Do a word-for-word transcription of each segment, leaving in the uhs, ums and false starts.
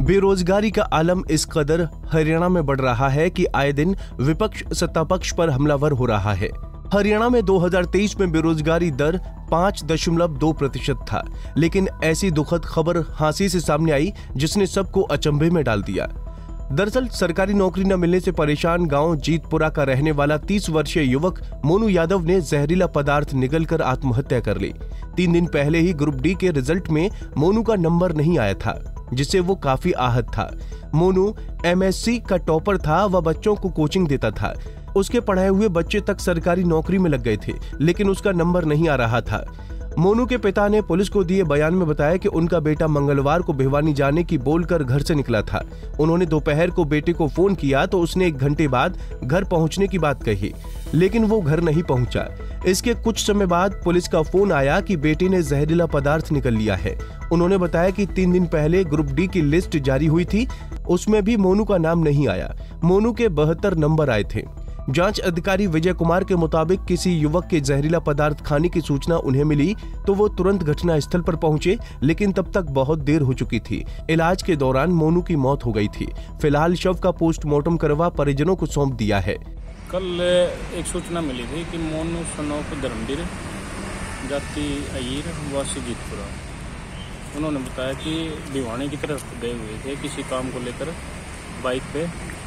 बेरोजगारी का आलम इस कदर हरियाणा में बढ़ रहा है कि आए दिन विपक्ष सत्ता पक्ष पर हमलावर हो रहा है। हरियाणा में दो हज़ार तेईस में बेरोजगारी दर पाँच दशमलव दो प्रतिशत था, लेकिन ऐसी दुखद खबर हांसी से सामने आई जिसने सबको अचंभे में डाल दिया। दरअसल सरकारी नौकरी न मिलने से परेशान गांव जीतपुरा का रहने वाला तीस वर्षीय युवक मोनू यादव ने जहरीला पदार्थ निगलकर आत्महत्या कर ली। तीन दिन पहले ही ग्रुप डी के रिजल्ट में मोनू का नंबर नहीं आया था, जिससे वो काफी आहत था। मोनू एम एस सी का टॉपर था, वह बच्चों को कोचिंग देता था। उसके पढ़ाए हुए बच्चे तक सरकारी नौकरी में लग गए थे, लेकिन उसका नंबर नहीं आ रहा था। मोनू के पिता ने पुलिस को दिए बयान में बताया कि उनका बेटा मंगलवार को भिवानी जाने की बोलकर घर से निकला था। उन्होंने दोपहर को बेटे को फोन किया तो उसने एक घंटे बाद घर पहुंचने की बात कही, लेकिन वो घर नहीं पहुंचा। इसके कुछ समय बाद पुलिस का फोन आया कि बेटे ने जहरीला पदार्थ निकल लिया है। उन्होंने बताया कि तीन दिन पहले ग्रुप डी की लिस्ट जारी हुई थी, उसमें भी मोनू का नाम नहीं आया। मोनू के बहत्तर नंबर आए थे। जांच अधिकारी विजय कुमार के मुताबिक किसी युवक के जहरीला पदार्थ खाने की सूचना उन्हें मिली तो वो तुरंत घटना स्थल पर पहुंचे, लेकिन तब तक बहुत देर हो चुकी थी। इलाज के दौरान मोनू की मौत हो गई थी। फिलहाल शव का पोस्टमार्टम करवा परिजनों को सौंप दिया है। कल एक सूचना मिली थी कि मोनू सनोक धर्मवीर जाति अयीर वासी जीतपुरा, उन्होंने बताया कि भिवानी की तरफ गए हुए थे किसी काम को लेकर बाइक पे।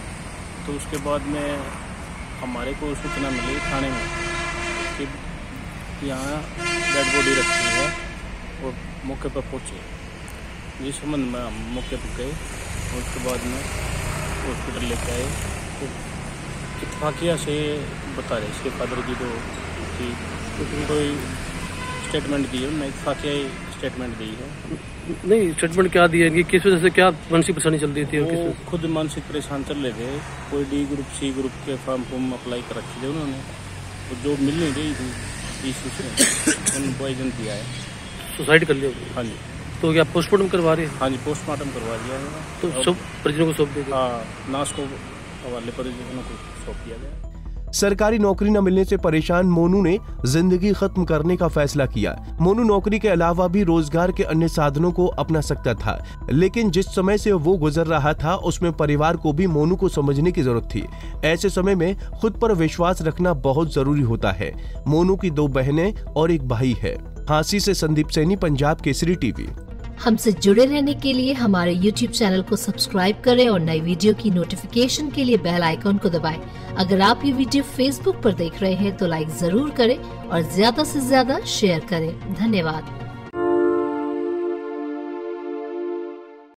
तो उसके बाद में हमारे को सूचना मिली थाने में कि यहाँ डेड बॉडी रखी है और मौके पर पहुँचे। जिस संबंध में हम मौके पर गए और उसके बाद में हॉस्पिटल लेके आए तो इत्तेफाकिया से बता रहे इसके फादर की तो कि कोई स्टेटमेंट दी है, उन्होंने इत्तेफाकिया स्टेटमेंट दी है। नहीं, स्टेटमेंट क्या दिया है, किस वजह से क्या मानसिक परेशानी चल रही थी? वो खुद मानसिक परेशान चल रहे थे। कोई डी ग्रुप सी ग्रुप के फॉर्म फॉर्म अप्लाई कर रखे थे उन्होंने, तो जो मिल नहीं रही थी इस से उन्होंने पॉइजन दिया है। सुसाइड कर लिया? हाँ जी। तो क्या पोस्टमार्टम करवा रहे हैं? हाँ जी, पोस्टमार्टम करवा दिया है। तो सब परिजनों को सौंप दिया? हाँ, नाश को हवाले परिजनों को सौंप दिया गया। सरकारी नौकरी न मिलने से परेशान मोनू ने जिंदगी खत्म करने का फैसला किया। मोनू नौकरी के अलावा भी रोजगार के अन्य साधनों को अपना सकता था, लेकिन जिस समय से वो गुजर रहा था उसमें परिवार को भी मोनू को समझने की जरूरत थी। ऐसे समय में खुद पर विश्वास रखना बहुत जरूरी होता है। मोनू की दो बहनें और एक भाई है। हांसी से संदीप सैनी, पंजाब केसरी टीवी। हमसे जुड़े रहने के लिए हमारे यूट्यूब चैनल को सब्सक्राइब करें और नई वीडियो की नोटिफिकेशन के लिए बेल आइकॉन को दबाएं। अगर आप ये वीडियो फेसबुक पर देख रहे हैं तो लाइक जरूर करें और ज्यादा से ज्यादा शेयर करें। धन्यवाद।